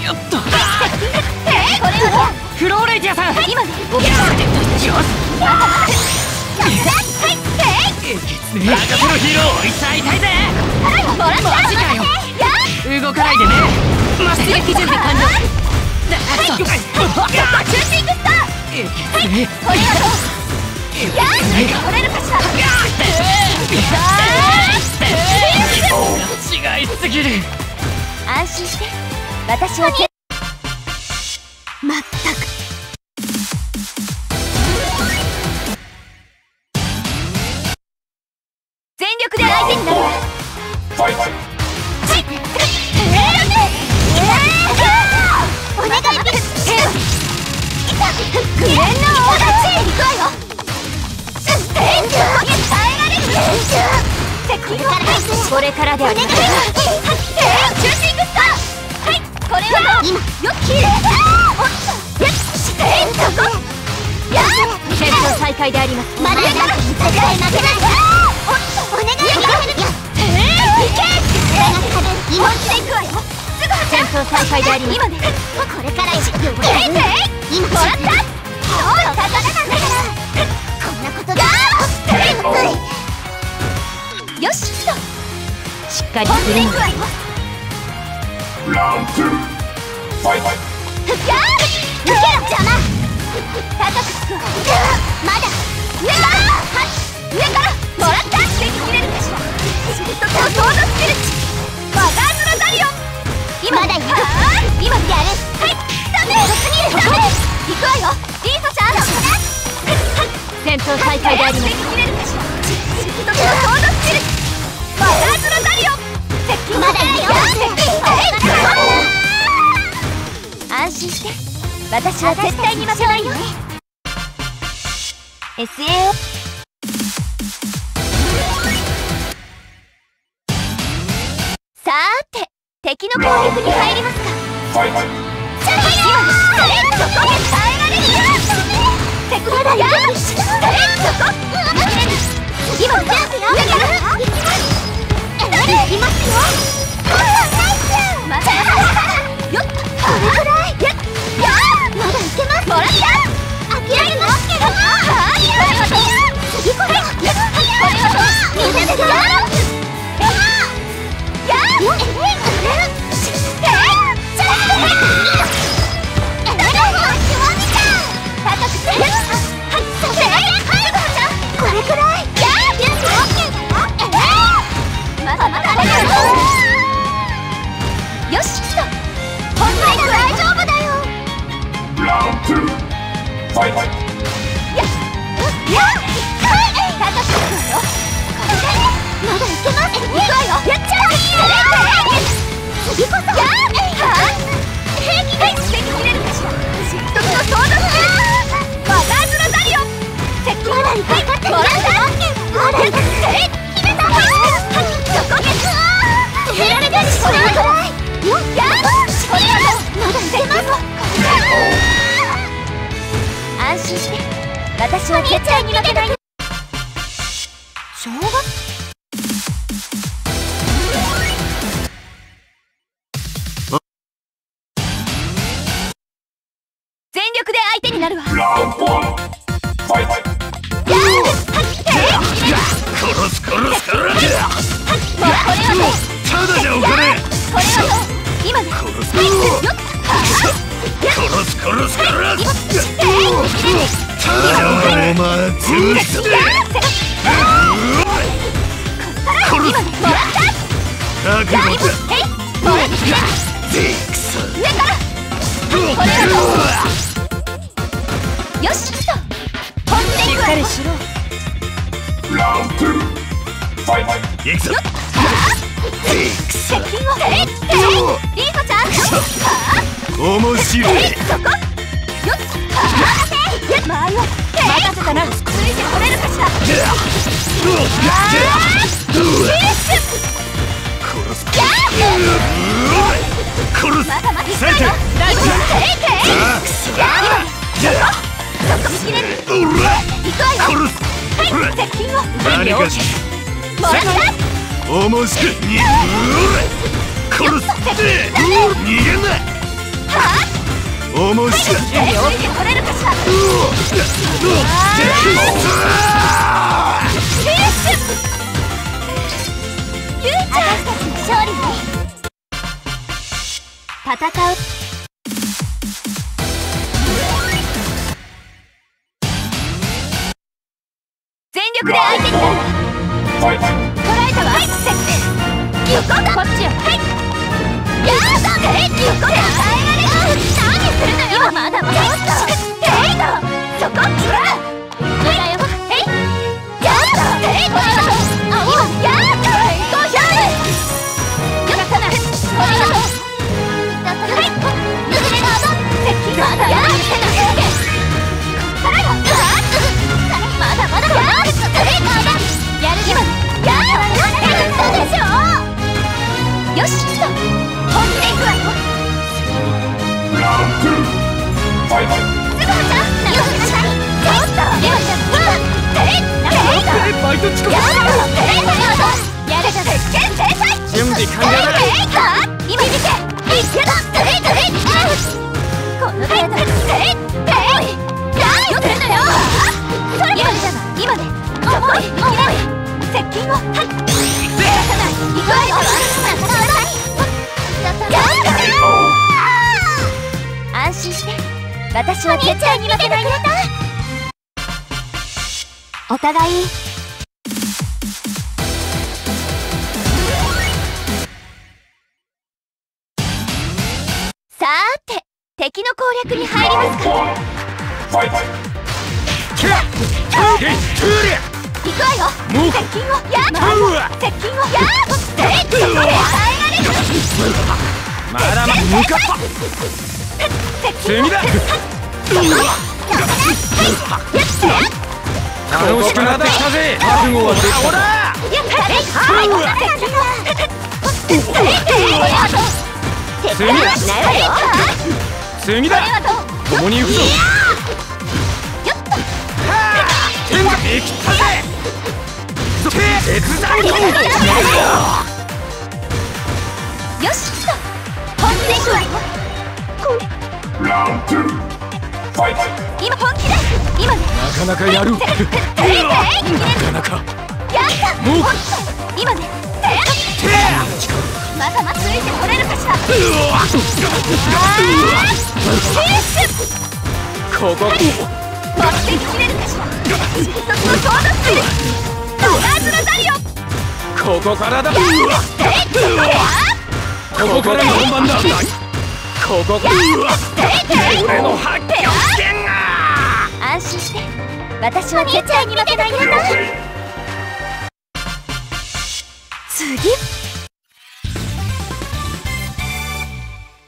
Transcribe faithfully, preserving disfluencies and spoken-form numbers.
よっと。 これはフローレイティアさん、 今ねおよし。 はいえげつねえ。任せろヒーロー。痛い痛いぜ。 もらったマジかよ。動かないでね。出撃準備完了。 中心グッド。 えげつねえ。 これはどうやー取れるかしら。 違いすぎる。 安心して、私はけまったく全力で相手になるわ。お願いです。グレンの大立ち行くわよ。耐えられる。これからであります。中心グッド。はい、これは今よっきれい。おっと、よっしてそこ。やっ戦闘再開であります。まだやから絶対負けない。おっと、お願いやえーいけ。今来ていくわよ。すぐ戦闘再開であります。今ね、これからよ。今もらった。そうよ、宝なんだから。こんなことだ。よしとしっかりするんだ。ラウンドツーファイト。やー抜けろ邪魔。高くつくわ。まだ上からはい上からもらった。敵切れるかしら。シルトとソードスピルチマガーズのダリオン。今だよ。今やる。はいダメ。そこに行くわよ。リーソちゃん戦闘再開であります。敵切れるかしら。シルトとソードスピルチマガーズのダリオン。まだよ。安心して、私は絶対に負けないよ。 エスエー をさーて敵の攻撃に入りますか。今のストレートそこで耐えられる。敵まだよ。ストレートそこ今チャンスよ。上からいきますよ。まだよっこれくらい。やっまだいけます。もらった諦めますけど。はい次これこれはみんなでやろう。やっえっこれくらい。まだまだよしと本当に大丈夫だよ。ラウンドツーファイト。やっやっ高くつくわよ。まだいけます。行くわよ。やっちゃえ。次こそやっはっ平気で敵切れるかしら。シフトのソードスピルマガーズのダリオン。敵まだいかってもらった。まだいかって決めた。そこで減られたしこれくらいよ。やっこれはまだいけます。安心して私は絶対に負けない。しょうが全力で相手になるわ。ラウンドワンファイト。殺す殺す殺す。これはただじゃおかねえ。 これは今で殺す殺す殺す殺す。ただじゃおかねえ。お前潰して殺す。覚悟だ。デクソ上からこれはよしと本気でいくわよ。ラウンドツーファイト。 行くぞ。 接近をえっリーコちゃん面白い。 そこよっはー前を任せたな。ついてこれるかしら。殺す。まだまだいくわよ。大丈夫。そこ見切れる。いくわよ。はい接近を何かしもらった。 面白い。殺す。逃げんな。 面白い。 両手取れるかしら。フィニッシュ。ゆうちゃん、私たちの勝利ね。戦う。全力で相手になる。捉えたわ。行こうか。こっちよ。はい。やだ。え、行こうか。耐えられる。何するのよ。今まだまだ。えいと。そこ。ほら。だよ。えい。やだ。えい。ほら。今。やだ。ごひゃく。よかったな。ありがとう。だったら。はい。抜ければ。接近。まだ。やだ。まだまだ。やる気までやるわね。嘘でしょ。よし、本気でいくわよ。ラウンドツー、ファイト。ズボンちゃん、よしなさい。ちょっとレオちゃん、えっ、えっ、バイト遅刻。やるわ。えっ、やるじゃん。決定制裁。準備完了だ。えっ、今見て。いけだ。えっ、えっ、この程度。えっ、えっ、何よくるんだよ。それ今じゃない。今ね。重い、重い。接近を。はい。出さない。行くわよ。安心して。私は絶対に負けないよ。お互い。さーて、敵の攻略に入りますか。行くわよ。接近をやっ接近をやっえっとこれ耐えられる。まだまだ向かった。次だ。楽しくなってきたぜ。覚悟はできた。次だ。次だ。共に行くぞ。生きたぜ。決断よし、本気でいくわよ。ラウンドツー、ファイト。今本気だ。今ね。なかなかやる。なかなか。やった。もう。今ね。まだまだついてこれるかしら。フィニッシュ。ここ。持ってききれるかしら。新卒のソードスキル。ドラーズのダリオ。ここからだ。ここから本番だ。ここから俺の発狂権が。安心して。私は絶対に負けないよ。次。